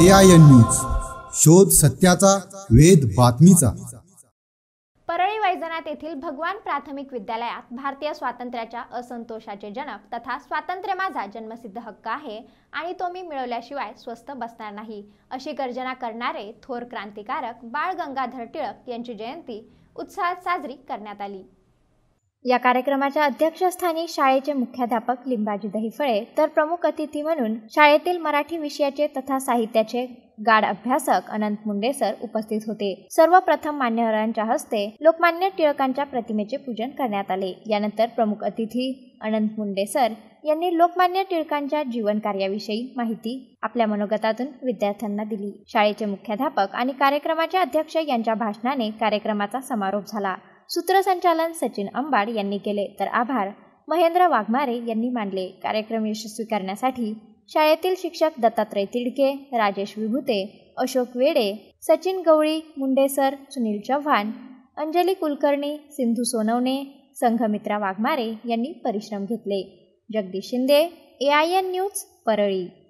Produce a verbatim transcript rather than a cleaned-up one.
A I N news, शोध सत्याचा, वेध बातमीचा। परळी वैजनाथ येथील भगवान प्राथमिक विद्यालयात भारतीय स्वातंत्र्याच्या असंतोषाचे जनक तथा स्वातंत्र्य माझा जन्मसिद्ध हक्क आहे आणि तो मी मिळवल्याशिवाय स्वस्थ बसणार नाही अशी गर्जना करणारे थोर क्रांतिकारक बाळ गंगाधर टिळक यांची जयंती उत्साहात साजरी करण्यात आली। या कार्यक्रमाच्या अध्यक्षस्थानी शाळेचे मुख्याध्यापक लिंबाजी दहिफळे तर प्रमुख अतिथी म्हणून शाळेतील मराठी विषयाचे तथा साहित्याचे गाढ अभ्यासक अनंत मुंडे सर उपस्थित होते। सर्वप्रथम मान्यवरांच्या हस्ते लोकमान्य टिळकांच्या प्रतिमेचे पूजन करण्यात आले। यानंतर प्रमुख अतिथी अनंत मुंडे सर यांनी लोकमान्य टिळकांच्या जीवन कार्याविषयी माहिती आपल्या मनोगतातून विद्यार्थ्यांना दिली। शाळेचे मुख्याध्यापक आणि कार्यक्रमाचे अध्यक्ष यांच्या भाषणाने कार्यक्रमाचा समारोप झाला। सूत्रसंचालन सचिन अंबाड यांनी केले तर आभार महेंद्र वाघमारे यांनी मानले। कार्यक्रम यशस्वी करण्यासाठी शाळेतील शिक्षक दत्तात्रय तिडके, राजेश विभूते, अशोक वेडे, सचिन गवळी, मुंडेसर, सुनील चव्हाण, अंजली कुलकर्णी, सिंधू सोनवणे, संघमित्रा वाघमारे यांनी परिश्रम घेतले। Jagdish Shinde, A I N news, Parli.